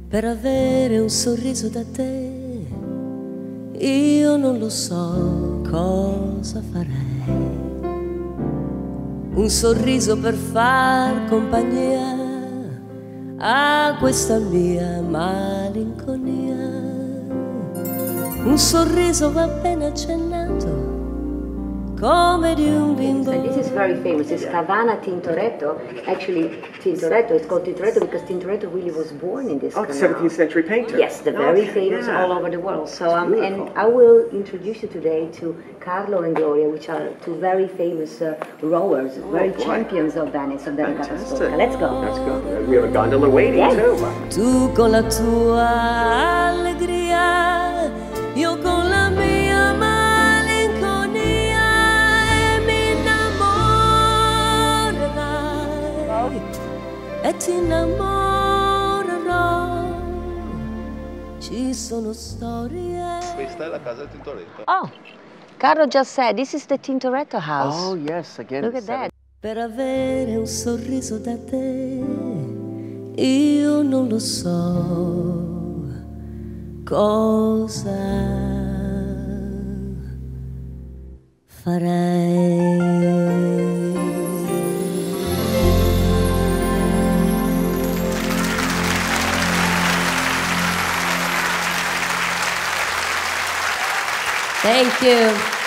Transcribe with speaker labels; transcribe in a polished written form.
Speaker 1: Per avere un sorriso da te, io non lo so cosa farei. Un sorriso per far compagnia a questa mia malinconia. Un sorriso va ben accennato come di un bimbo.
Speaker 2: This is very famous. It's Cavana Tintoretto. Actually, Tintoretto is called Tintoretto because Tintoretto really was born in this canal.
Speaker 3: 17th century painter.
Speaker 2: Yes, the very famous all over the world. So, and I will introduce you today to Carlo and Gloria, which are two very famous rowers, very champions of Venice, of the Regatta Sporca. Let's go.
Speaker 3: Let's go. We have a gondola waiting too.
Speaker 1: Tu con la tua allegria, io con la mia malinconia, e mi innamorerai e ti innamorerò. Ci sono storie.
Speaker 4: Questa è la casa del Tintoretto.
Speaker 2: Oh, Carlo just said this is the Tintoretto house.
Speaker 3: Oh yes, again.
Speaker 2: Look at that.
Speaker 1: Per avere un sorriso da te, io non lo so cosa farei. Thank you.